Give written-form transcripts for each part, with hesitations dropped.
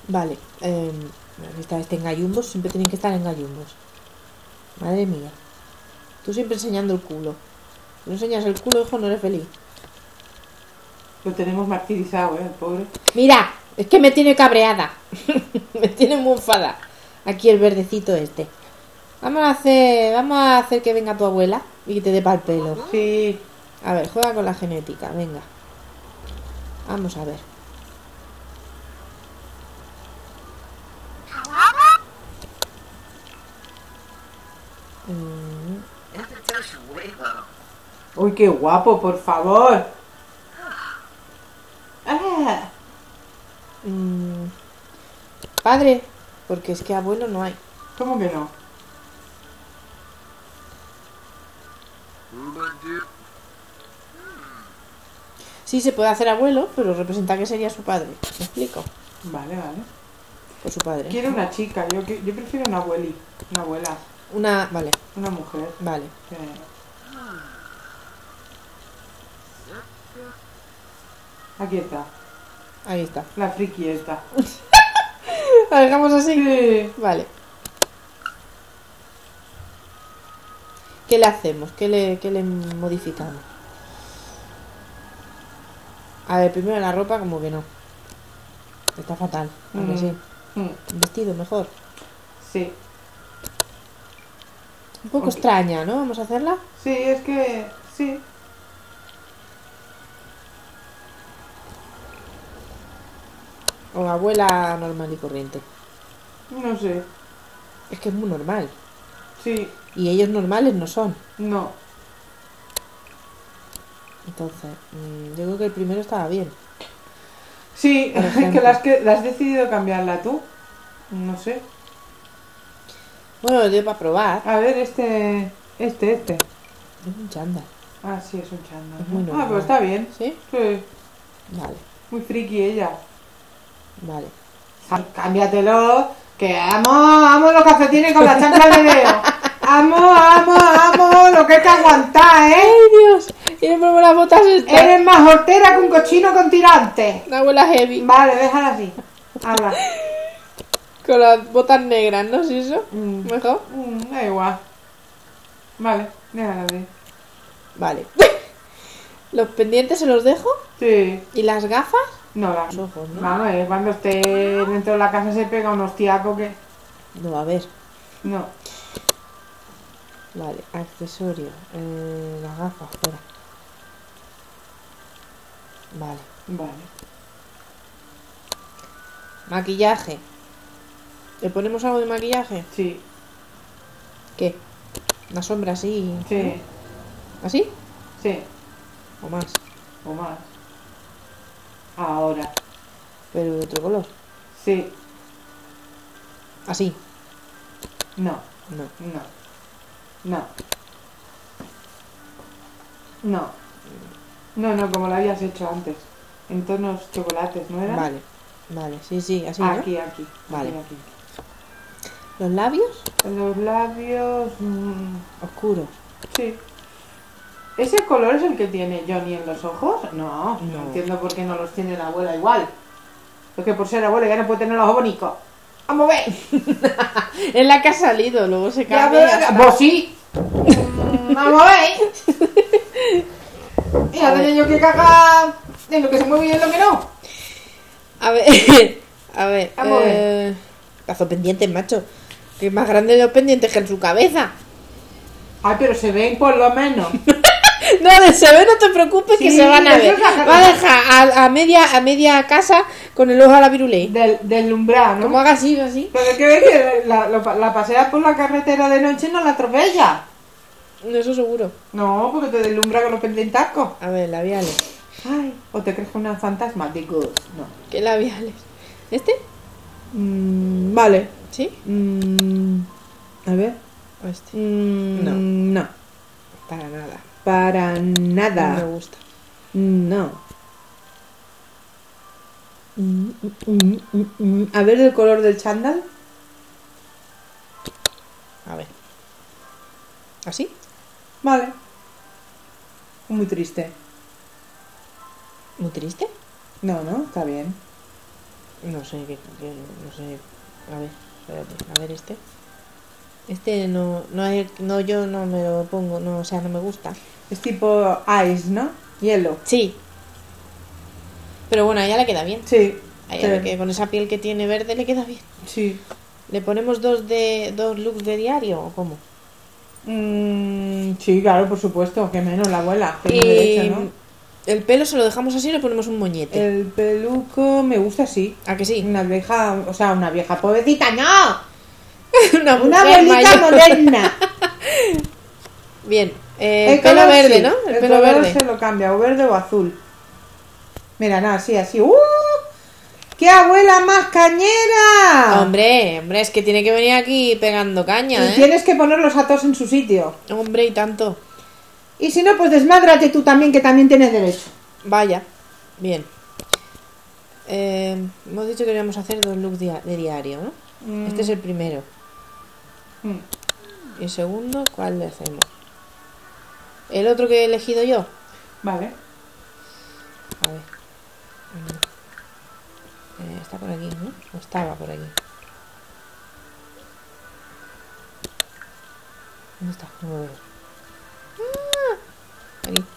Vale. Esta vez en gallumbos. Siempre tienen que estar en gallumbos. Madre mía. Tú siempre enseñando el culo. Si no enseñas el culo, hijo, no eres feliz. Lo tenemos martirizado, el pobre. Mira, es que me tiene cabreada. Me tiene muy enfada. Aquí el verdecito este. Vamos a hacer que venga tu abuela y que te dé pa'l pelo. Sí. A ver, juega con la genética, venga. Vamos a ver. Uy, qué guapo, por favor. Ah. Padre, porque es que abuelo no hay. ¿Cómo que no? Sí, se puede hacer abuelo, pero representa que sería su padre. ¿Me explico? Vale, vale. Por su padre. Quiero una chica, yo prefiero una abuela. Vale, Una mujer. vale. Aquí está, Ahí está. la friki esta. ¿La dejamos así? Sí. Vale. ¿Qué le hacemos? ¿Qué le modificamos? A ver, primero la ropa como que no. Está fatal. Aunque sí. Un vestido mejor. Sí. Un poco extraña, ¿no? Vamos a hacerla. Sí, es que... Sí. O abuela normal y corriente. No sé. Es que es muy normal. Sí. Y ellos normales no son. No. Entonces, yo creo que el primero estaba bien. Sí, Por es ejemplo. que la has decidido cambiarla tú. No sé. Bueno, lo doy para probar. A ver, este. Es un chándal. Ah, sí, es un chándal, Es ¿no? muy normal. Pues está bien. ¿Sí? Sí. Vale, Muy friki ella. vale. Cámbiatelo, que amo los calcetines con la chancla de dedo. Amo lo que hay que aguantar, ¿eh? ¡Ay, Dios! ¿Quieren probar las botas estas? Eres más hortera que un cochino con tirante. Una abuela heavy. Vale, déjala así. Habla. Con las botas negras, ¿no? ¿Sí eso? ¿Mejor? Da igual. Vale, déjala así. Vale. ¿Los pendientes se los dejo? Sí. ¿Y las gafas? No, Los ojos, ¿no? Vamos, cuando esté dentro de la casa se pega un hostiaco que... No, a ver. No. Vale, accesorio. Las gafas, fuera. Vale. Vale. Maquillaje. ¿Le ponemos algo de maquillaje? Sí. ¿Qué? Una sombra así. Sí. ¿Así? Sí. ¿O más? O más. Ahora. Pero de otro color. Sí. Así. No. No. No. No. No. No, como lo habías hecho antes. En tonos chocolates, ¿no era? Vale. Vale, sí, sí, así, ¿no? Aquí. Vale. Aquí. ¿Los labios? Los labios... Oscuros. sí. ¿Ese color es el que tiene Johnny en los ojos? No, no No. entiendo por qué no los tiene la abuela igual. Es que por ser abuela ya no puede tener los ojos bonitos. ¡Vamos a ver! Es la que ha salido, luego se cambia. Ya, y ya está. ¡vos sí! ¡Vamos a ver! Ya tenía yo que cagar en lo que se mueve y en lo que no. A ver, a ver. Vamos a ver. Cazo pendientes, macho. Que es más grande los pendientes que en su cabeza. Ay, pero se ven por lo menos. No, de se ve, no te preocupes, que Sí, se van a eso ver. es la Va a dejar a media casa con el ojo a la virulé. Del umbral, ¿no? Como haga así, así. Pero es que ves que la pasea por la carretera de noche y no la atropella. Eso seguro. No, porque te deslumbra con los pendientacos. A ver, labiales. Ay, o te crees que una fantasma. Digo, no. ¿Qué labiales? ¿Este? Vale. ¿Sí? A ver. ¿O este? No. No. Para nada. Para No me nada. gusta. No. A ver el color del chándal. A ver. ¿Así? Vale. Muy triste. ¿Muy triste? No, está bien. No sé, no sé. A ver, espérate. A ver este. Este no, yo no me lo pongo, no, o sea, no me gusta. Es tipo ice, ¿no? Hielo. Sí. Pero bueno, a ella le queda bien. Sí. A ella que con esa piel que tiene verde le queda bien. Sí. ¿Le ponemos dos looks de diario o cómo? Sí, claro, por supuesto. Que menos la abuela. Tiene Y derecho, ¿no? el pelo se lo dejamos así y le ponemos un moñete. El peluco me gusta así. ¿A que sí? Una vieja, o sea, una vieja pobrecita, ¡no! Una Una mujer abuelita mayor. moderna. Bien, El pelo color, verde, sí. ¿no? El pelo color verde. se lo cambia, o verde o azul. Mira, nada, así, así. ¡Qué abuela más cañera! Hombre, es que tiene que venir aquí pegando caña, Y ¿eh? tienes que ponerlos a todos en su sitio. Hombre, y tanto. Y si no, pues desmádrate tú también, que también tienes derecho. Vaya, bien. Hemos dicho que queríamos hacer dos looks de diario, ¿no? Este es el primero. Y el segundo, ¿cuál le hacemos? El otro que he elegido yo. Vale. A ver. Está por aquí, ¿no? O estaba por aquí. ¿Dónde está? No lo veo. ¡Ah! Aquí.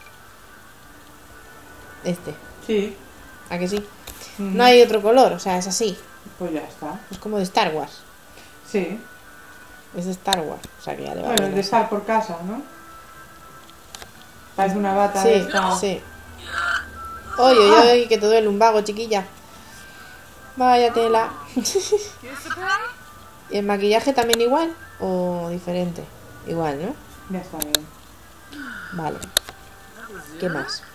Este. Sí. ¿A que sí? No hay otro color, o sea, es así. Pues ya está. Es como de Star Wars. Sí. Es de Star Wars. O sea, que ya le va Bueno, bien el de así. estar por casa, ¿no? Parece una bata Sí, de esta. sí. Oye, oye, que te duele un vago, chiquilla. Vaya tela. ¿Y el maquillaje también igual o diferente? Igual, ¿no? Ya está bien. Vale. ¿Qué más?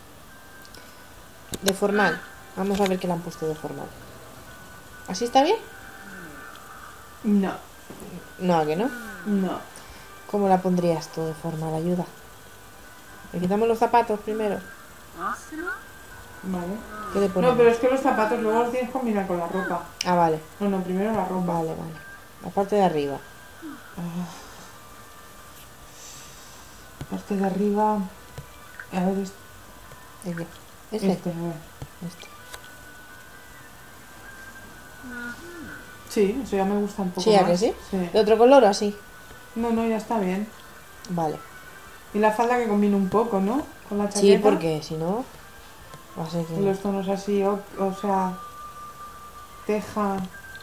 De formal. Vamos a ver qué le han puesto de formal. ¿Así está bien? No. No, ¿a que no? No. ¿Cómo la pondrías tú de formal? Ayuda. Le quitamos los zapatos primero. Vale. ¿Qué le ponemos? No, pero es que los zapatos luego los tienes que combinar con la ropa. Ah, vale. No, primero la ropa. Vale, vale. La parte de arriba. Parte de arriba. A ver, ¿Este? este, a ver. Este. Sí, eso ya me gusta un poco ¿Sí, a más. que sí? Sí. ¿De otro color o así? No, ya está bien. Vale. Y la falda que combina un poco, ¿no? Con la chaqueta. Sí, porque si no... Va a ser que... Y los tonos así, o sea... Teja...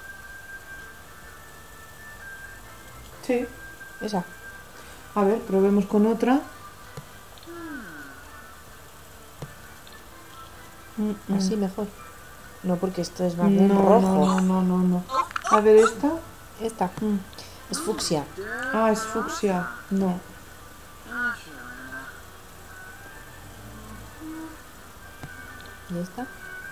Sí. Esa. A ver, probemos con otra. Así mejor. No, porque esto es más bien No, rojo. no. A ver, esta. Esta. Es fucsia. Ah, es fucsia. No. ¿Y esta?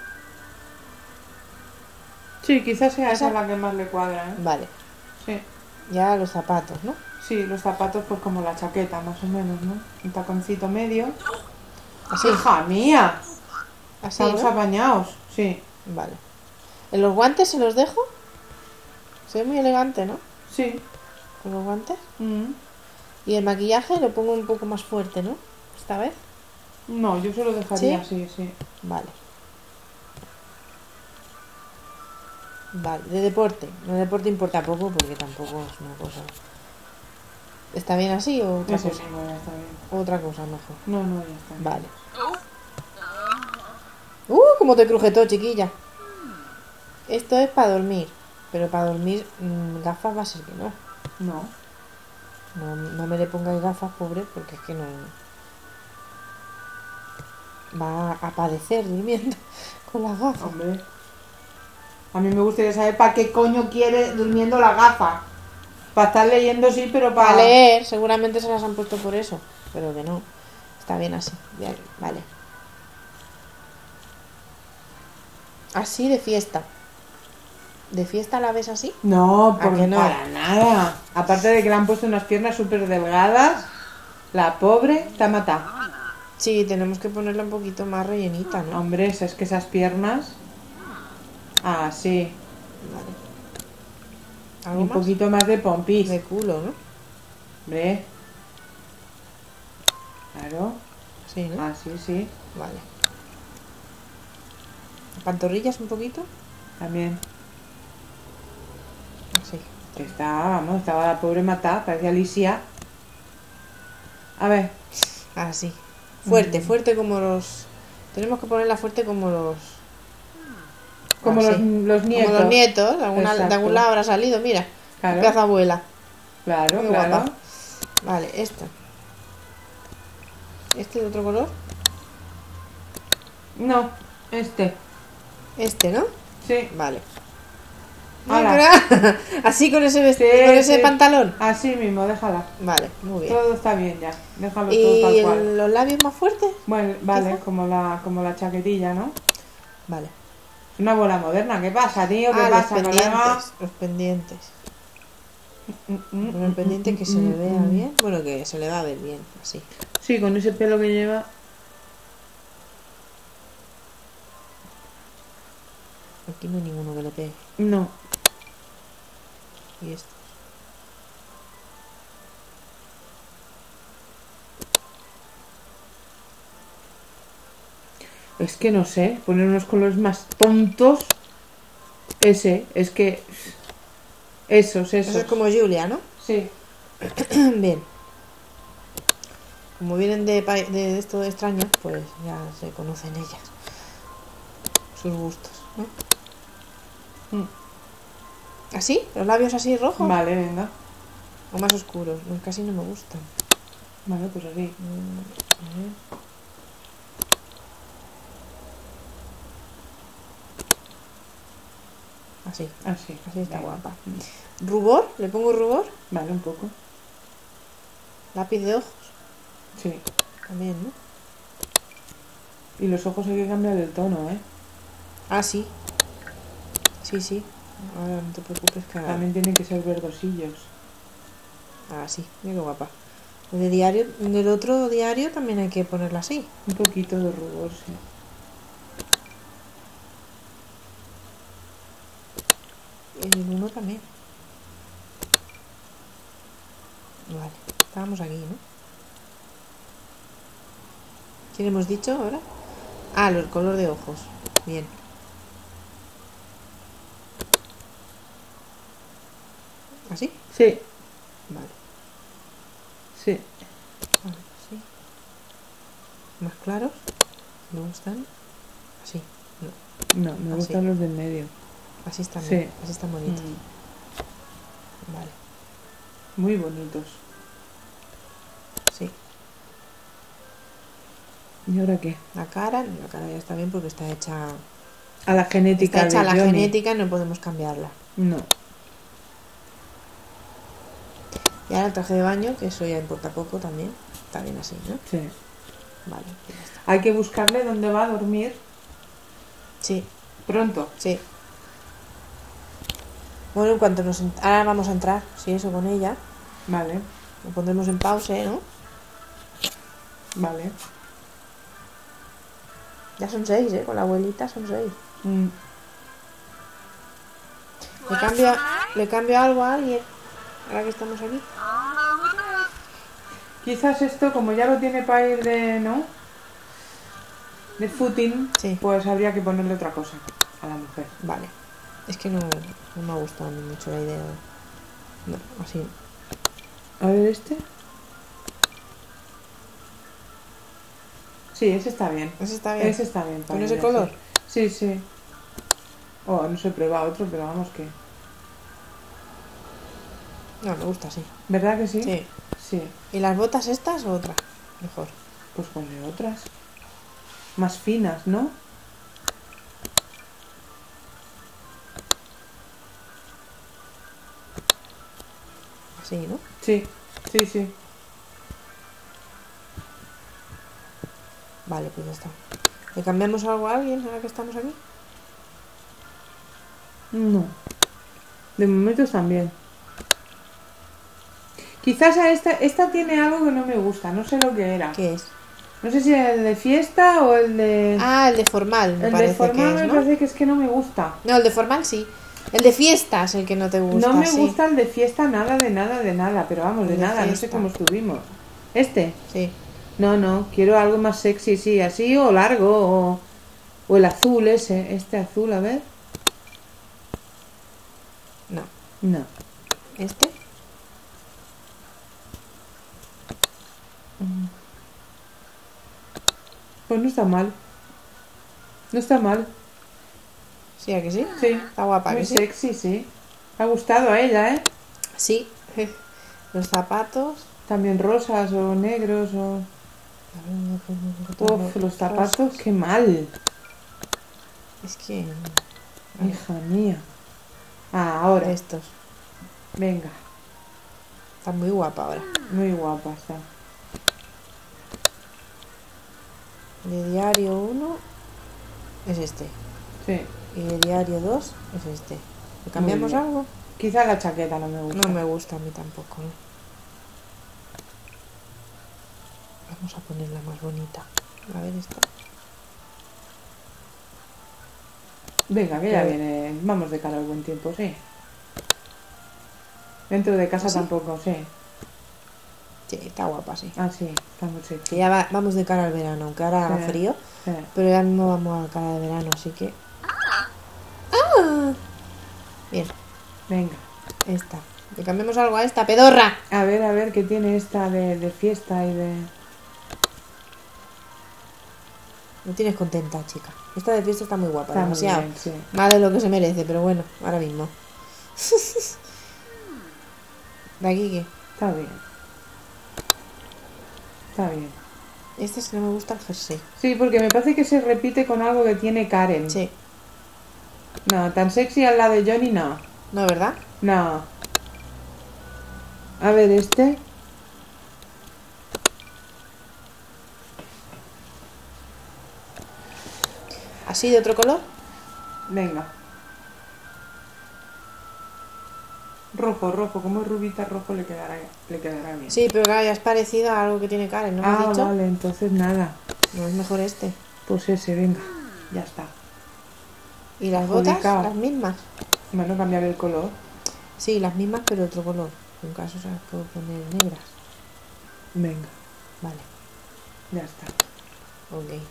Sí, quizás sea esa ¿Esa? la que más le cuadra, ¿eh? Vale. Sí. Ya los zapatos, ¿no? Sí, los zapatos pues como la chaqueta, más o menos, ¿no? Un taconcito medio. Así. ¡Hija mía! Así, Estamos ¿no? apañados. Sí. Vale. ¿En los guantes se los dejo? Se ve muy elegante, ¿no? Sí. Con los guantes. Mm. Y el maquillaje lo pongo un poco más fuerte, ¿no? Esta vez. No, yo se lo dejaría ¿Sí? así, sí. Vale. Vale, de deporte. De deporte importa poco porque tampoco es una cosa. ¿Está bien así o otra Eso cosa? sí, no, ya está bien. Otra cosa mejor. No, ya está bien. Vale. Cómo te cruje todo, chiquilla. Esto es para dormir. Pero para dormir, gafas va a ser que no. No. No me le pongáis gafas, pobre, porque es que no. Va a padecer durmiendo con las gafas. Hombre. A mí me gustaría saber para qué coño quiere durmiendo la gafa. Para estar leyendo sí, pero Para para... leer, seguramente se las han puesto por eso. Pero que no. Está bien así. Bien, vale. Así de fiesta. ¿De fiesta la ves así? No, ¿A que no? para nada. Aparte de que le han puesto unas piernas súper delgadas, la pobre está matada. Sí, tenemos que ponerla un poquito más rellenita, ¿no? Hombre, es que esas piernas... Ah, sí. Vale. ¿Algo Un más? poquito más de pompis. De culo, ¿no? Hombre. Claro. Sí, ¿no? Ah, sí. Vale. ¿Pantorrillas un poquito? También. Así. Que estaba la pobre matada, parecía Alicia. A ver. Así. Fuerte, fuerte como los... Tenemos que ponerla fuerte como los... Como así. los nietos. Como los nietos, de algún Exacto. lado habrá salido, mira. Claro. Pedazo abuela. Claro, Muy claro. guapa. Vale, esta. ¿Este de otro color? No, este. Este, ¿no? Sí. Vale. Hala. Mira, así con ese vestido, Sí, con ese sí. pantalón. Así mismo, déjala. Vale, muy bien. Todo está bien ya. Déjalo todo ¿Y tal cual. los labios más fuertes? Bueno, vale, quizá? como la chaquetilla, ¿no? Vale. Es una bola moderna. ¿Qué pasa, tío? ¿Qué Los pasa, colega? pendientes. Los pendientes. Con el pendiente que se le vea bien. Bueno, que se le va a ver bien, así. Sí, con ese pelo que lleva. Aquí no hay ninguno que le pegue. No. Y esto. Es que no sé, poner unos colores más tontos. Ese, es que. Esos. Eso es como Julia, ¿no? Sí. Bien. Como vienen de esto de extraño, pues ya se conocen ellas. Sus gustos, ¿no? ¿Así? ¿Los labios así rojos? Vale, venga. ¿O más oscuros? No, casi no me gustan. Vale, pues así. A ver. Así. Así. Así está Venga. guapa. ¿Rubor? ¿Le pongo rubor? Vale, un poco. ¿Lápiz de ojos? Sí. También, ¿no? Y los ojos hay que cambiar el tono, ¿eh? Ah, sí. Sí, sí. Ahora no te preocupes que ahora... También tienen que ser verdosillos. Ah, sí. Mira qué guapa. El de diario, del otro diario también hay que ponerla así. Un poquito de rubor, sí. El uno también. Vale. Estábamos aquí, ¿no? ¿Quién hemos dicho ahora? Ah, el color de ojos. Bien. ¿Así? Sí, Vale. sí. Vale, sí. ¿Más claros? ¿Me gustan? Así. No. No, me Así. gustan los del medio. Así están Sí. bien. Así están bonitos. Vale. Muy bonitos. Sí. ¿Y ahora qué? La cara ya está bien porque está hecha... A la genética Está hecha de la Johnny. genética, no podemos cambiarla. No. Y ahora el traje de baño, que eso ya importa poco también. Está bien así, ¿no? Sí. Vale, pues ya está. Hay que buscarle dónde va a dormir Sí, pronto. sí. Bueno, en cuanto ahora vamos a entrar, sí, eso con ella. Vale, Lo pondremos en pausa, ¿no? vale. Ya son 6, ¿eh? Con la abuelita son 6. ¿Le cambio algo a alguien? Ahora que estamos aquí. Quizás esto, como ya lo tiene para ir de, ¿no? De footing, Sí. pues habría que ponerle otra cosa a la mujer. Vale. Es que no me ha gustado mucho la idea. No, así. A ver este. Sí, ese está bien. Ese está bien. Ese está bien. para ¿Con ese ella, color? Sí, sí. Oh, no sé, prueba otro, pero vamos que... No, me gusta así. ¿Verdad que sí? Sí. Sí. ¿Y las botas estas o otra? Mejor. Pues ponle otras. Más finas, ¿no? Así, ¿no? Sí, sí, sí. Vale, pues ya está. ¿Le cambiamos algo a alguien ahora que estamos aquí? No. De momento están bien. Quizás a esta tiene algo que no me gusta, no sé lo que era. ¿Qué es? No sé si el de fiesta o el de... Ah, el de formal, me el parece de formal que es, me ¿no? parece que es que no me gusta. No, el de formal sí. El de fiesta es el que no te gusta. No me sí. gusta el de fiesta nada, de nada, de nada, pero vamos, El de de nada, no sé fiesta. cómo estuvimos. ¿Este? Sí. No, quiero algo más sexy, sí, así o largo, o el azul ese, este azul, a ver. No. No. ¿Este? Pues no está mal. No está mal. ¿Sí, a que sí? Sí. Está guapa, Muy que sí. sexy, sí. Me ha gustado a ella, ¿eh? Sí. Los zapatos. También rosas o negros o... Uf, los zapatos, qué mal. Es que... Hija mía. Ah, ahora. Estos. Venga. Está muy guapa ahora. Muy guapa está. De diario 1 es este. Sí. Y de diario 2 es este. ¿Le cambiamos bien. algo? Quizá la chaqueta no me gusta. No me gusta a mí tampoco, ¿no? Vamos a ponerla más bonita. A ver esta. Venga, que ya Pero- viene. Vamos de cara al buen tiempo, sí. Dentro de casa ¿Sí? tampoco, sí. Sí, está guapa, sí. Ah, sí, está muy Que sexy. ya vamos de cara al verano, aunque ahora haga Sí. frío. Sí. Pero ya mismo vamos a cara de verano, así que... ¡Ah! Bien, Venga. esta. Le cambiamos algo a esta pedorra. A ver, qué tiene esta de fiesta y de... Me tienes contenta, chica. Esta de fiesta está muy guapa, Está muy demasiado. bien, sí. Más de lo que se merece, pero bueno, ahora mismo. ¿De aquí qué? Está bien. Está bien. Este sí no me gusta el jersey. Sí, porque me parece que se repite con algo que tiene Karen. Sí. No, tan sexy al lado de Johnny no. ¿No, verdad? No. A ver, este. ¿Así de otro color? Venga. Rojo, como es rubita rojo le quedará bien. Sí, pero claro, ya es parecido a algo que tiene Karen, ¿no me has dicho? Vale, entonces nada. No, es mejor este. Pues ese, venga. Ya está. ¿Y las botas? Adjudicado. Las mismas. Bueno, cambiar el color. Sí, las mismas, pero otro color. En caso se las puedo poner negras. Venga, Vale, ya está. ok.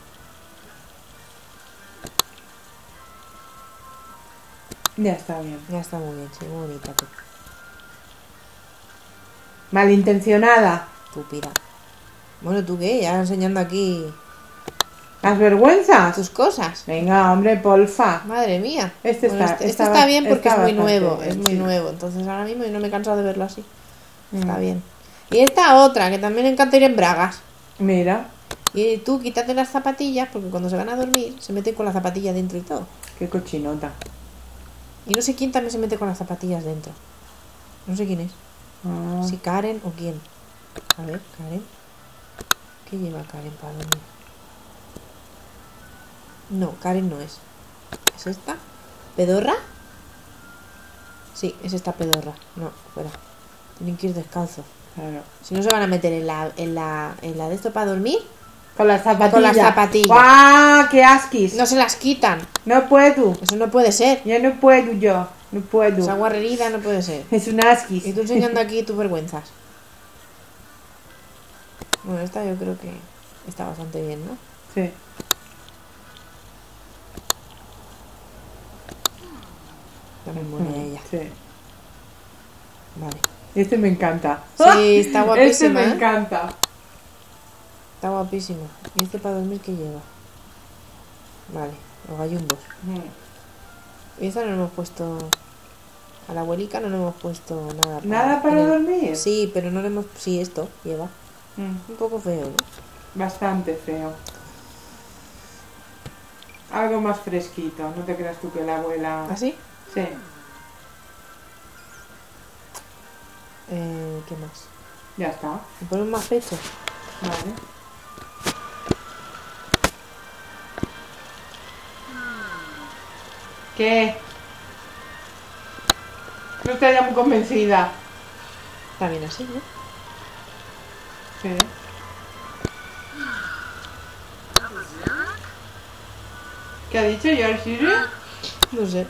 Ya está bien. Ya está muy bien, sí, muy bonita tú. Malintencionada. Estúpida. Bueno, ¿tú qué? Ya enseñando aquí ¿Las vergüenzas? tus cosas. Venga, hombre, porfa. Madre mía. Este Bueno, está- este está está bien ba- porque es está muy bastante nuevo, bien, es muy sí. nuevo. Entonces ahora mismo yo no me he cansado de verlo así. Está Mm. bien. Y esta otra, que también le encanta ir en bragas. Mira, Y tú quítate las zapatillas, porque cuando se van a dormir se meten con las zapatillas dentro y todo. qué cochinota. Y no sé quién también se mete con las zapatillas dentro. No sé quién es. Ah, Si Karen o quién. A ver, Karen. ¿Qué lleva Karen para dormir? No, Karen no es. ¿Es esta? ¿Pedorra? Sí, es esta pedorra. No, fuera. Tienen que ir descalzos. claro. Si no se van a meter en la de esto para dormir, Con las zapatillas. Con las zapatillas. ¡Guau! ¡Qué asquis! no se las quitan. No puedo. Eso no puede ser. Ya no puedo yo. No puedo. Esa guarrerida no puede ser. Es un asquis. Y tú enseñando aquí tus vergüenzas. Bueno, esta yo creo que está bastante bien, ¿no? Sí. También buena ella. Sí. Vale. Este me encanta. Sí, está Este guapísima, me ¿eh? encanta. Está guapísimo. ¿Y este para dormir qué lleva? Vale, los gallumbos. Y esta no le hemos puesto... A la abuelica no le hemos puesto nada. ¿Nada para en el- dormir? Sí, pero no le hemos... Sí, esto lleva. Mm, Un poco feo, ¿no? Bastante feo. Algo más fresquito. No te creas tú que la abuela... ¿Así? Sí. ¿Qué más? Ya está. ¿Me ponen más pecho? Vale. ¿Qué? No estoy ya muy convencida. Está bien así, ¿no? Sí. ¿Qué ha dicho George? No sé.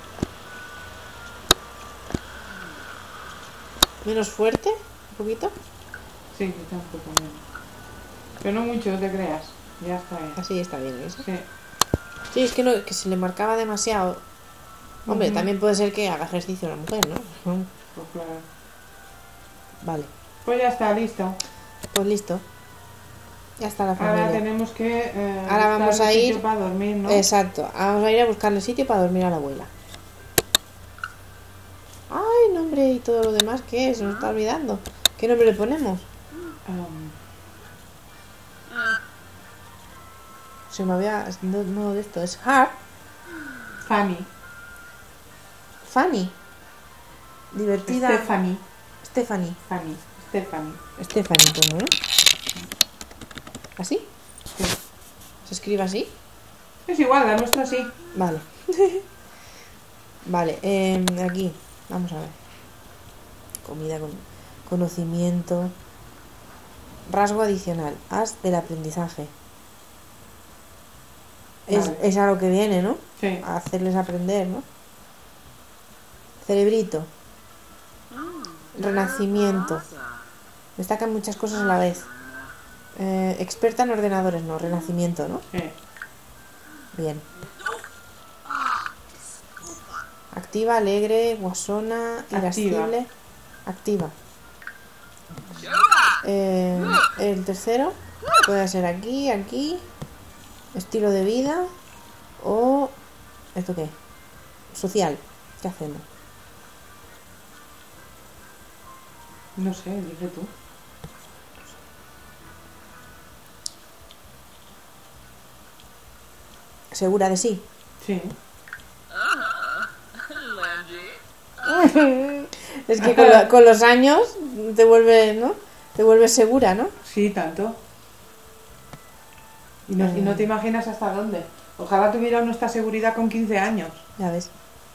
¿Menos fuerte? ¿Un poquito? Sí, quizá un poco menos. Pero no mucho, no te creas. Ya está bien. Así está bien, ¿eso? Sí. Sí, es que, no, que se le marcaba demasiado. Hombre, también puede ser que haga ejercicio una mujer, ¿no? Pues claro. Vale, Pues ya está, listo. pues listo. Ya está la familia. Ahora tenemos que Ahora buscar vamos un a sitio ir. para dormir, ¿no? Exacto, vamos a ir a buscarle sitio para dormir a la abuela. Ay, nombre y todo lo demás, ¿qué es? Se nos está olvidando. ¿Qué nombre le ponemos? Se me había... No, de esto, es Hart. Fanny. Fanny. Divertida. Stephanie. Stephanie. Fanny. Stephanie. Stephanie, pues, ¿no? ¿Así? Sí. ¿Se escribe así? Es igual, la nuestra sí. Vale. Vale, aquí. Vamos a ver. Comida con conocimiento. Rasgo adicional. As del aprendizaje. Vale. Es a lo que viene, ¿no? Sí. A hacerles aprender, ¿no? Cerebrito. Renacimiento. Destacan muchas cosas a la vez. Experta en ordenadores, no. Renacimiento, ¿no? Sí. Bien. Activa, alegre, guasona, irascible. Activa. El tercero puede ser aquí, aquí. Estilo de vida. O... ¿esto qué? Social. ¿Qué hacemos? No sé, dime tú. ¿Segura de sí? Sí. Es que con los años te vuelves, ¿no? Te vuelves segura, ¿no? Sí, tanto. Y no te imaginas hasta dónde. Ojalá tuviera nuestra seguridad con 15 años. Ya ves.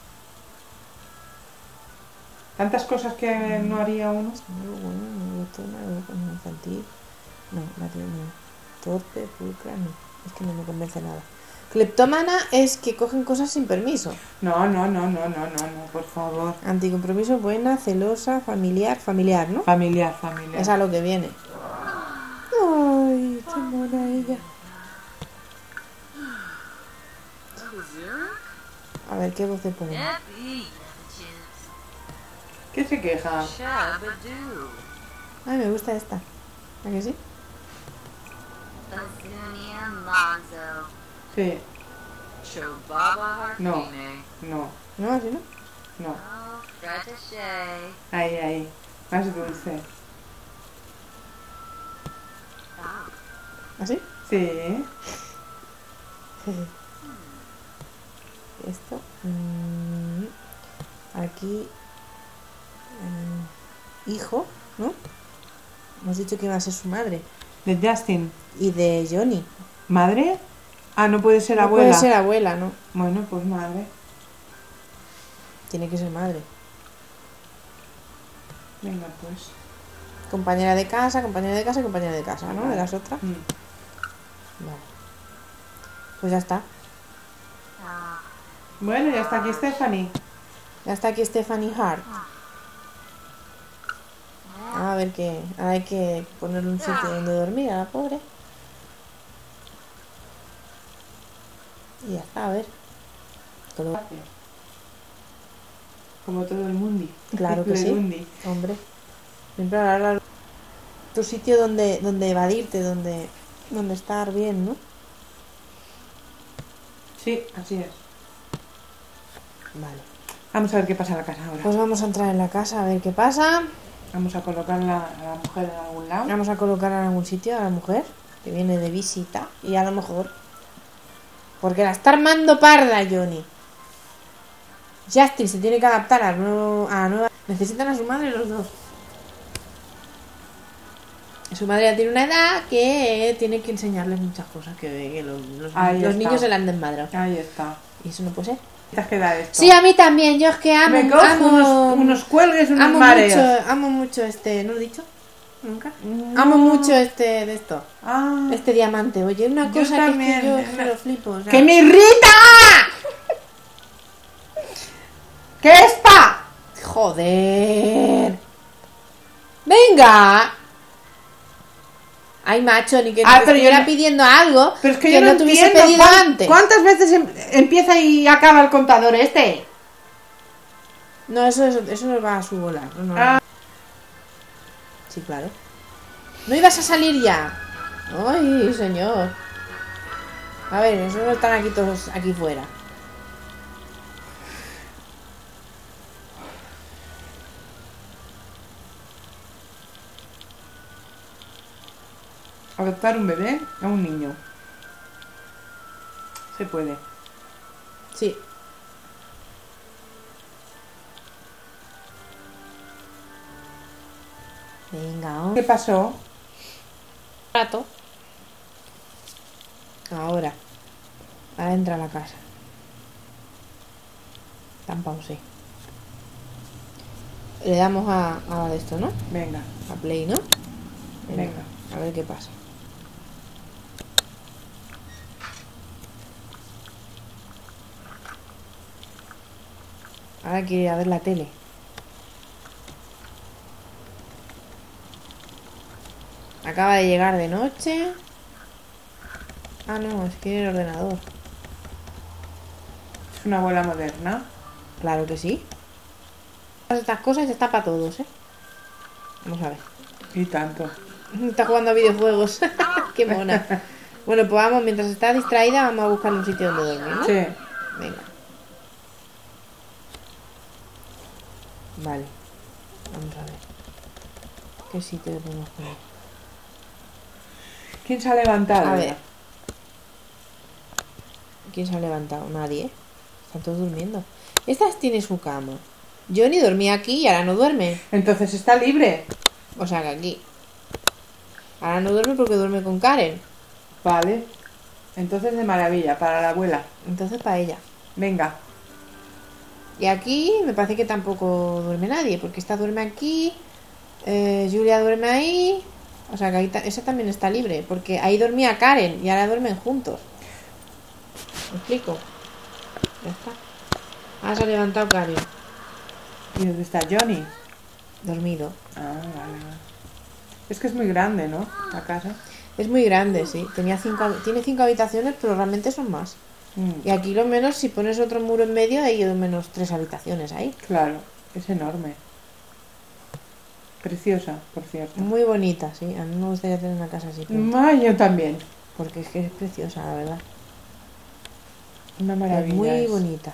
Tantas cosas que no haría uno. No, infantil. No, no. Torpe, pulcra, no. Es que no me convence nada. Cleptómana es que cogen cosas sin permiso. No, por favor. Anticompromiso, buena, celosa, familiar, ¿no? Familiar. Es a lo que viene. Ay, qué mona ella. A ver, ¿qué voz le ponemos? ¿Qué se queja? Ay, me gusta esta. ¿A que sí? Sí. No. No, así no. No. Ahí. Más dulce. ¿Así? Sí. Esto. Aquí. Hijo, ¿no? Hemos dicho que iba a ser su madre. De Justin. Y de Johnny. ¿Madre? Ah, no puede ser No abuela. puede ser abuela, ¿no? Bueno, pues madre. Tiene que ser madre. Venga, pues. Compañera de casa, compañera de casa y compañera de casa, ¿no? De las otras. Vale. Pues ya está. Bueno, ya está aquí Stephanie. Ya está aquí Stephanie Hart. A ver qué. Ahora hay que ponerle un sitio donde dormir a la pobre. Y ya está, a ver. Como todo el mundo. Claro que sí. Mundi. Hombre. Siempre habrá tu sitio donde evadirte, donde estar bien, ¿no? Sí, así es. Vale. Vamos a ver qué pasa en la casa ahora. Pues vamos a entrar en la casa a ver qué pasa. Vamos a colocar a la mujer en algún lado. Vamos a colocar en algún sitio a la mujer que viene de visita. Y a lo mejor... porque la está armando parda, Johnny. Justin se tiene que adaptar a la nueva... Necesitan a su madre los dos. Su madre ya tiene una edad que tiene que enseñarles muchas cosas. Que los niños se la han desmadrado. Ahí está. Y eso no puede ser. ¿Te has quedado esto? Sí, a mí también. Yo es que amo... Me cojo unos cuelgues, unos mareos. Amo mucho este... ¿No lo he dicho? ¿Nunca? No. Amo mucho de esto. Ah. Este diamante. Oye, una cosa también, que yo me lo flipo. O sea, ¡Que me irrita! ¿Qué está? ¡Joder! ¡Venga! Ay, macho, ni que te estuviera pidiendo algo pero es que yo no te hubiese entiendo pedido antes. ¿Cuántas veces empieza y acaba el contador este? No, eso va a su volar. No, no. Ah. Sí, claro. ¿No ibas a salir ya? Ay, señor. A ver, esos no están aquí todos aquí fuera. Adoptar un bebé a un niño. Se puede. Sí. Venga, ¿Qué pasó? rato. Ahora entra a la casa. Tan pause. Le damos a esto, ¿no? Venga, A play, ¿no? venga. A ver qué pasa. Ahora quiere ir a ver la tele. Acaba de llegar de noche. Ah, no, es que el ordenador. Es una abuela moderna. Claro que sí. Todas estas cosas está para todos, ¿eh? Vamos a ver. Y tanto. Está jugando a videojuegos. Qué mona. Bueno, pues vamos, mientras está distraída, vamos a buscar un sitio donde dormir, ¿no? Sí. Venga. Vale. Vamos a ver. ¿Qué sitio le podemos poner? ¿Quién se ha levantado? A ver. ¿Quién se ha levantado? Nadie. Están todos durmiendo. Esta tiene su cama. Johnny dormía aquí y ahora no duerme. Entonces está libre. O sea que aquí. Ahora no duerme porque duerme con Karen. Vale. Entonces de maravilla, para la abuela. Entonces para ella. Venga. Y aquí me parece que tampoco duerme nadie. Porque esta duerme aquí. Julia duerme ahí. O sea que ahí esa también está libre. Porque ahí dormía Karen y ahora duermen juntos. ¿Me explico? Ya está. Ahora se ha levantado Karen. ¿Y dónde está Johnny? Dormido. Ah, vale, vale. Es que es muy grande, ¿no? La casa. Es muy grande, sí. Tiene 5 habitaciones, pero realmente son más. Y aquí lo menos, si pones otro muro en medio, hay lo menos 3 habitaciones ahí. Claro, es enorme. Preciosa, por cierto. Muy bonita, sí. A mí me gustaría tener una casa así. Yo también. Porque es que es preciosa, la verdad. Una maravilla. Es muy bonita.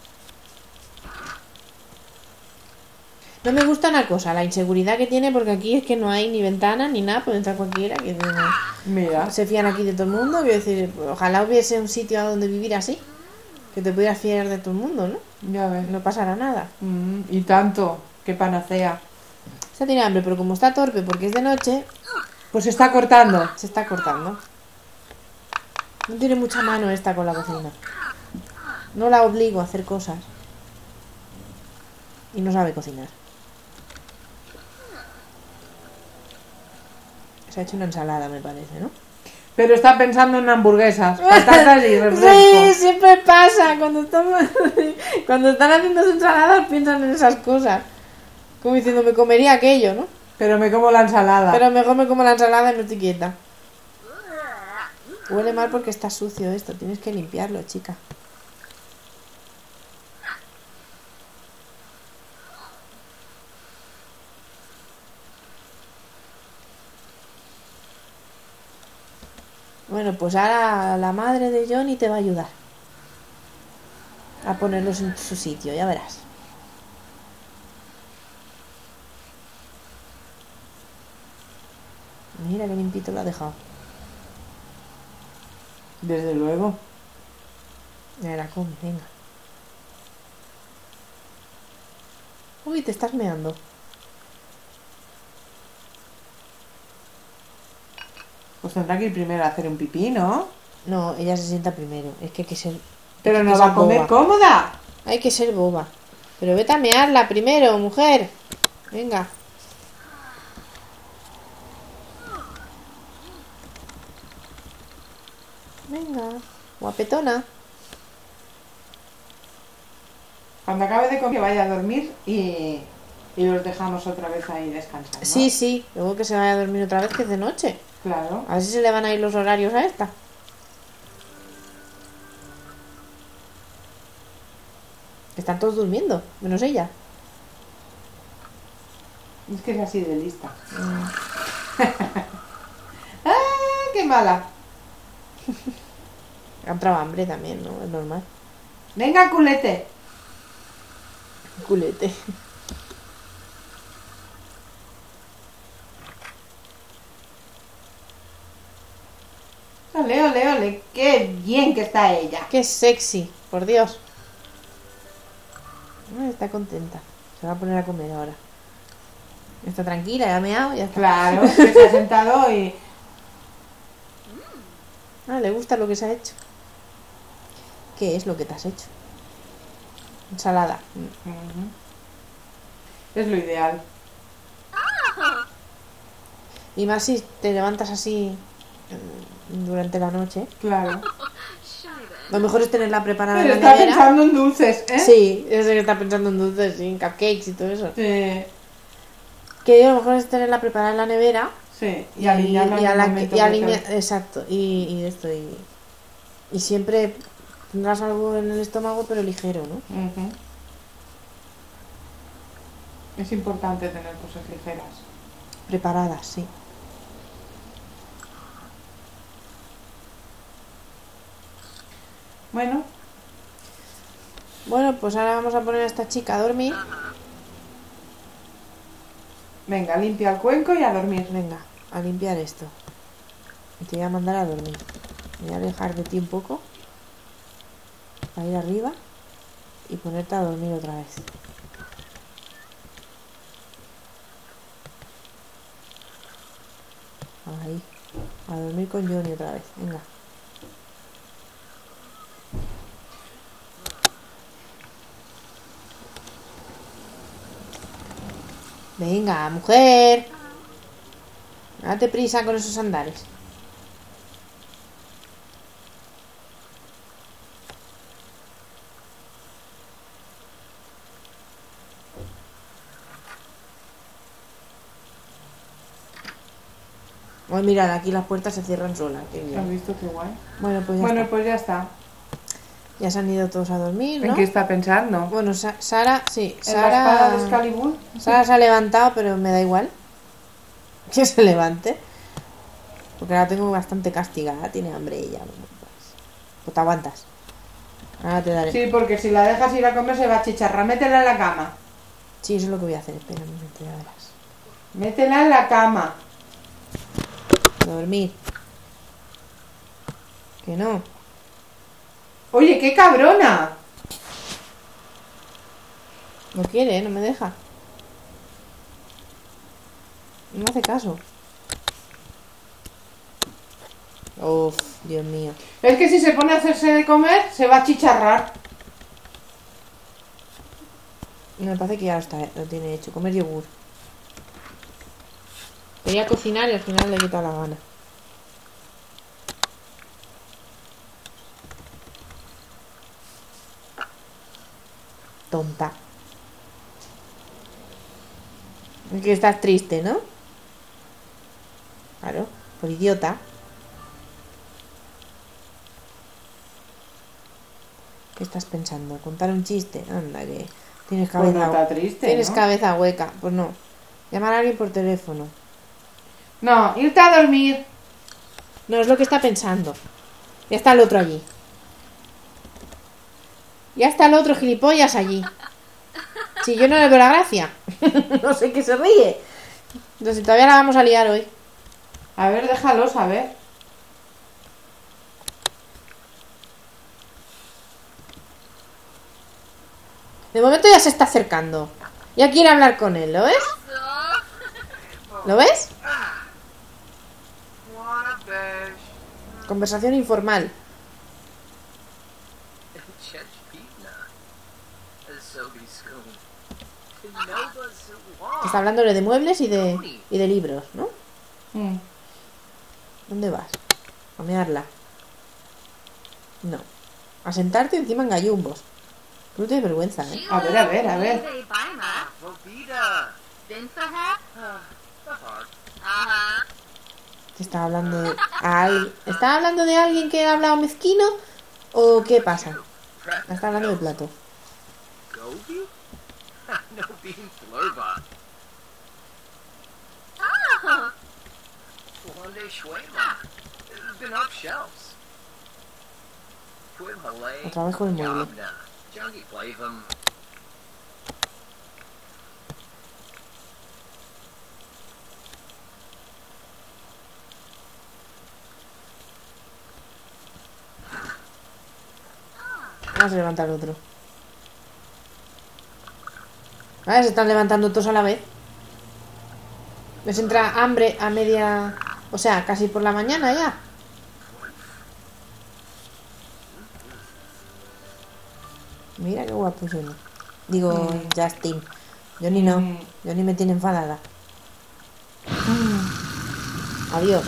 No me gusta una cosa, la inseguridad que tiene, porque aquí es que no hay ni ventana ni nada, puede entrar cualquiera. Que Mira. se fían aquí de todo el mundo. Quiero decir, ojalá hubiese un sitio a donde vivir así, que te pudieras fiar de todo el mundo, ¿no? Ya ves. No pasará nada. Y tanto. Qué panacea. Esta tiene hambre, pero como está torpe porque es de noche, Pues se está cortando. se está cortando. No tiene mucha mano esta con la cocina. No la obligo a hacer cosas. Y no sabe cocinar. Se ha hecho una ensalada, me parece, ¿no? Pero está pensando en hamburguesas, patatas y refresco. Sí, siempre pasa. Cuando están haciendo sus ensaladas piensan en esas cosas. Como diciendo, me comería aquello, ¿no? Pero me como la ensalada. Pero mejor me como la ensalada y no estoy quieta. Huele mal porque está sucio esto. Tienes que limpiarlo, chica. Bueno, pues ahora la madre de Johnny te va a ayudar a ponerlos en su sitio, ya verás. Mira qué limpito lo ha dejado. Desde luego. Ya la come, venga. Uy, te estás meando. Pues tendrá que ir primero a hacer un pipí, ¿no? No, ella se sienta primero. Es que hay que ser... Pero hay no que va ser a comer boba. cómoda. Hay que ser boba. Pero vete a mearla primero, mujer. Venga. Venga. Guapetona. Cuando acabe de comer, que vaya a dormir y los dejamos otra vez ahí descansando. Sí, sí. Luego que se vaya a dormir otra vez, que es de noche. Claro. A ver si se le van a ir los horarios a esta. Están todos durmiendo, menos ella. Es que es así de lista. ¡Ah, qué mala! Ha entrado hambre también, ¿no? Es normal. Venga, culete. Culete. Ole, ole, ole. Qué bien que está ella. Qué sexy, por Dios. Está contenta. Se va a poner a comer ahora. Está tranquila, ya ha meado, ya está. Claro, que se ha sentado y... Ah, le gusta lo que se ha hecho. ¿Qué es lo que te has hecho? Ensalada. Es lo ideal. Y más si te levantas así durante la noche. Claro. Lo mejor es tenerla preparada Pero en la está nevera. pensando en dulces, ¿eh? Sí, es que está pensando en dulces, sí, en cupcakes y todo eso. Sí. Que lo mejor es tenerla preparada en la nevera. Sí, y alinearla en el momento que exacto, y esto, y siempre tendrás algo en el estómago, pero ligero, ¿no? Ujú. Es importante tener cosas ligeras. Preparadas, sí. Bueno, Bueno, pues ahora vamos a poner a esta chica a dormir. venga, limpia el cuenco y a dormir. Venga, a limpiar esto. Y te voy a mandar a dormir. Voy a dejar de ti un poco para ir arriba y ponerte a dormir otra vez. Ahí, a dormir con Johnny otra vez. Venga. Venga, mujer. Date prisa con esos andares. Pues mirad, aquí las puertas se cierran solas. Qué bien. ¿Has visto qué guay? Bueno, pues ya Bueno, está. pues ya está. Ya se han ido todos a dormir, ¿En ¿no? qué está pensando? Bueno, Sara, sí. ¿En la espada de Sara, Excalibur? Sara se ha levantado, pero me da igual que se levante. Porque la tengo bastante castigada. Tiene hambre ella. Pues te aguantas. Ahora te daré. Sí, porque si la dejas ir a comer se va a chicharrar. Métela en la cama. Sí, eso es lo que voy a hacer. Espera un momento, ya verás. Métela en la cama. Dormir. Que no. Oye, qué cabrona. No quiere, no me deja. No me hace caso. Uf, Dios mío. Es que si se pone a hacerse de comer, se va a chicharrar. Me parece que ya lo tiene hecho. Comer yogur. Quería cocinar y al final le he quitado la gana. Tonta. Es que estás triste, ¿no? Claro, por idiota. ¿Qué estás pensando? ¿Contar un chiste? Anda, que tienes Pues cabeza, no está triste, tienes ¿no? cabeza hueca. Pues no. Llamar a alguien por teléfono. No, irte a dormir. No, es lo que está pensando. Ya está el otro allí. Ya está el otro gilipollas allí. Si yo no le veo la gracia. No sé qué se ríe. Entonces todavía la vamos a liar hoy. A ver, déjalo saber. De momento ya se está acercando. Ya quiere hablar con él, ¿lo ves? ¿Lo ves? Conversación informal. Está hablándole de muebles y de libros, ¿no? ¿Dónde vas? A mearla. No. A sentarte encima en gallumbos. Tú no tienes vergüenza, ¿eh? A ver, a ver, a ver. ¿Qué está hablando de ¿Está hablando de alguien que ha hablado mezquino? ¿O qué pasa? Está hablando de plato. Otra vez con el mueble. Vamos a levantar otro. A ver, se están levantando todos a la vez. Les entra hambre a media... O sea, casi por la mañana ya. Mira qué guapo Johnny. Digo, Justin. Johnny no. Johnny me tiene enfadada. Adiós.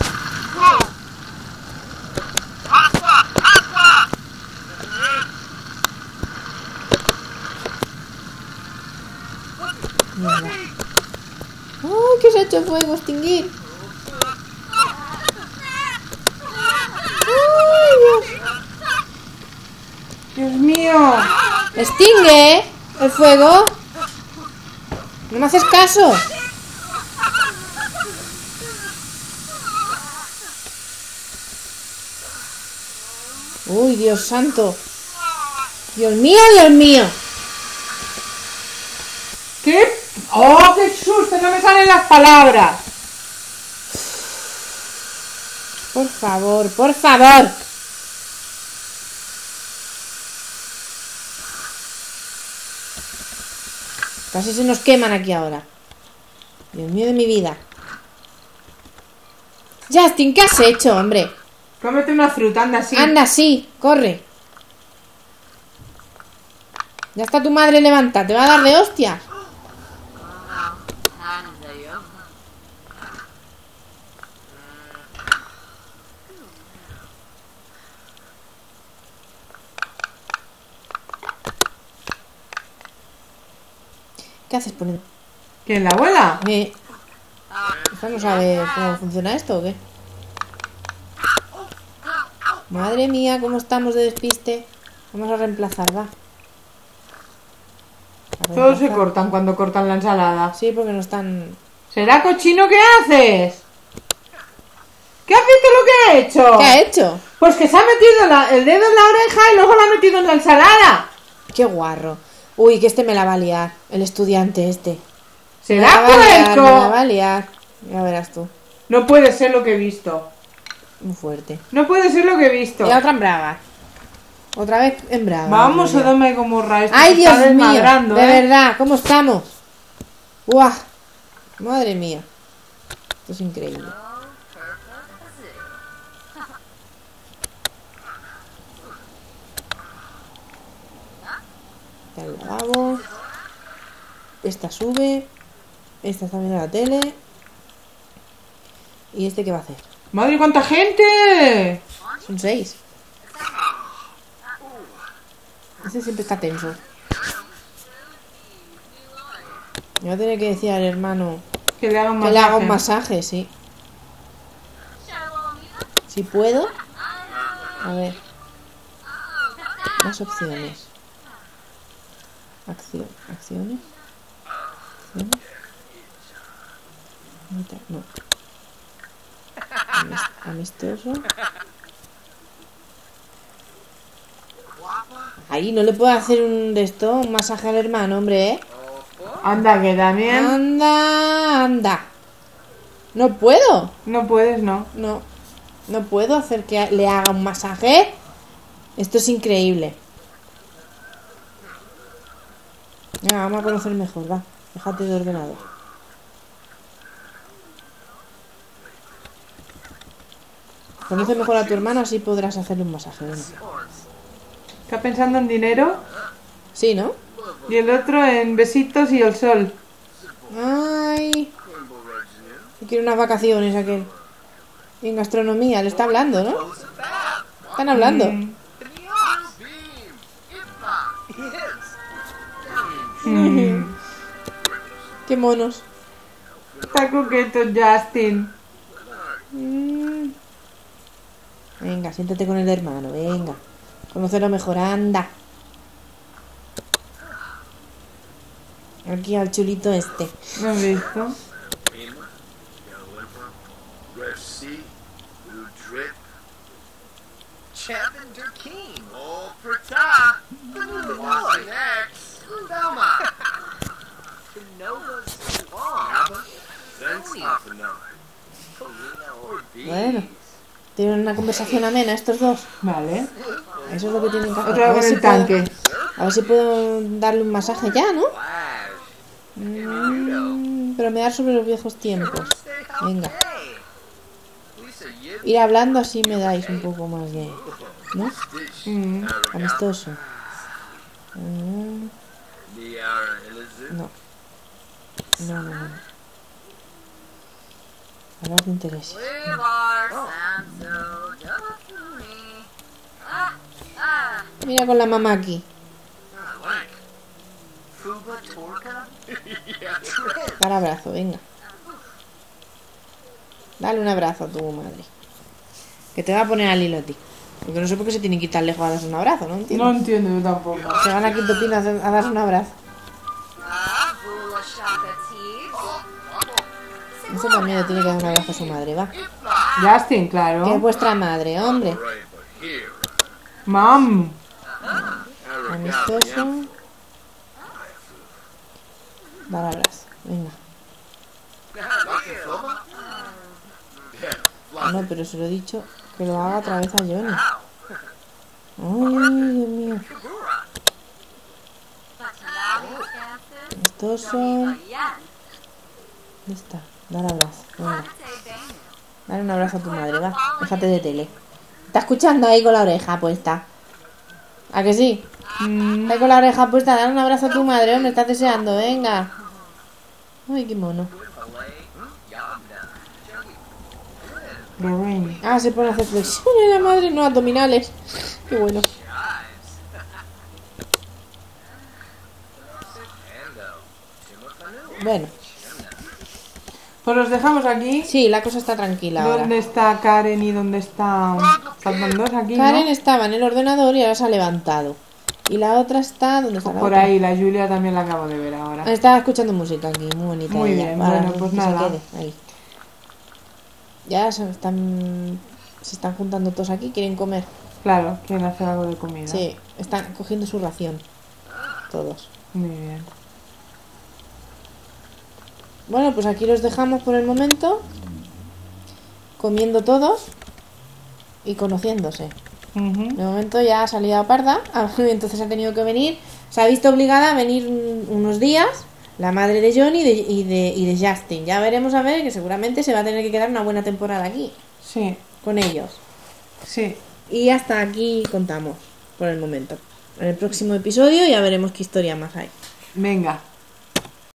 Mierda. ¡Uy, que se ha hecho fuego, extinguir! ¡Uy, Dios! ¡Dios mío! ¡Extingue el fuego! ¡No me haces caso! ¡Uy, Dios santo! ¡Dios mío, Dios mío! ¿Qué? ¡Oh, qué susto! No me salen las palabras. Por favor, por favor. Casi se nos queman aquí ahora. Dios mío de mi vida. Justin, ¿qué has hecho, hombre? Cómete una fruta, anda así. Anda, sí, corre. Ya está tu madre, levanta, te va a dar de hostias. ¿Qué haces poniendo? ¿Quién, la abuela? ¿Esta no sabe cómo funciona esto o qué? Madre mía, cómo estamos de despiste. Vamos a reemplazar, va. Todos se cortan cuando cortan la ensalada. Sí, porque no están... ¿Será cochino? ¿Qué haces? ¿Qué has visto lo que ha hecho? ¿Qué ha hecho? Pues que se ha metido el dedo en la oreja y luego lo ha metido en la ensalada. Qué guarro. Uy, que este me la va a liar. El estudiante este. ¿Será Me la puerco? va a liar. Ya verás tú. No puede ser lo que he visto. Muy fuerte. No puede ser lo que he visto. Y otra en braga. Otra vez en braga. Vamos a darme como Gomorra. Esto ¡Ay, se está Dios mío! desmadrando, De verdad, ¿cómo estamos? ¡Guau! Madre mía. Esto es increíble. Está el lavabo. Esta sube. Esta está viendo la tele. ¿Y este qué va a hacer? ¡Madre, cuánta gente! Son 6. Este siempre está tenso. Me voy a tener que decir al hermano Que le haga un que masaje. le haga un masaje, sí. Si puedo. A ver. Más opciones. Acciones. Acciones. No. Amistoso. Ahí no le puedo hacer un de esto, un masaje al hermano, hombre, ¿eh? Anda, que también. Anda. No puedo. No puedes, no. No puedo hacer que le haga un masaje. Esto es increíble. Venga, vamos a conocer mejor, va. Déjate de ordenador. Conoce mejor a tu hermano, así podrás hacerle un masaje. Venga. Está pensando en dinero Sí, ¿no? y el otro en besitos y el sol. Ay. Quiere unas vacaciones aquel. Y en gastronomía, le está hablando, ¿no? Están hablando. Qué monos. Está coqueto Justin. Venga, siéntate con el hermano, venga. Conocerlo mejor, anda. Aquí al chulito este. ¿No has visto? Refsi, Udrip, Chavender King, Ol Prata, Wasinex, Dama, Nova Swab, Zensafana, Kalina Orbeez. Bueno, tienen una conversación amena estos dos. Vale. Eso es lo que tienen que hacer. Otra A vez ver con si el tanque. a ver si puedo darle un masaje ya, ¿no? Flash, Pero me da sobre los viejos tiempos. Venga. Lisa Yip, Ir hablando así me dais un poco más de... ¿no? Mm. Amistoso. Mm, Niara Elizabeth, no. No, no, no. Hablar de intereses. Mira con la mamá aquí. Fuba Torka, yeah, Trent. Dar abrazo, venga. Dale un abrazo a tu madre. Que te va a poner al hilo a ti. Porque no sé por qué se tienen que ir tan lejos a darse un abrazo, ¿no entiendo? No entiendo yo tampoco. Se van a Quinto Pino a darse un abrazo. Eso también le tiene que dar un abrazo a su madre, va. Justin, Que es claro. vuestra madre, hombre. Right, but here, Mam. Amistoso. Dar abrazo, venga. No, pero se lo he dicho que lo haga otra vez a Johnny. Ay, Dios mío. Amistoso. ¿Dónde está? Dar abrazo, venga. Dale un abrazo a tu madre, va. Déjate de tele. ¿Está escuchando ahí con la oreja puesta? ¿A que sí? Está ahí con la oreja puesta. Dale un abrazo a tu madre, hombre. Estás deseando, venga. Ay, qué mono. Lorraine. Ah, se pone a hacer flexiones la madre, no abdominales. Qué bueno. Bueno, Pues los dejamos aquí. sí, la cosa está tranquila ahora. ¿Dónde está Karen y dónde está... Faltan dos aquí, ¿no? Karen estaba en el ordenador y ahora se ha levantado. Y la otra está... ¿Dónde está la Por otra? ahí, la Julia también la acabo de ver ahora. Estaba escuchando música aquí, muy bonita. Muy ella, bien, para bueno, pues que nada. Se quede ahí. Ya se están juntando todos aquí, quieren comer. Claro, quieren hacer algo de comida. Sí, están cogiendo su ración. Todos. Muy bien. Bueno, pues aquí los dejamos por el momento. Comiendo todos. Y conociéndose. Ujú. De momento ya ha salido a parda. Entonces ha tenido que venir. Se ha visto obligada a venir unos días. La madre de Johnny y de Justin. Ya veremos a ver que seguramente se va a tener que quedar una buena temporada aquí. Sí, Con ellos. sí. Y hasta aquí contamos. Por el momento. En el próximo episodio ya veremos qué historia más hay. Venga.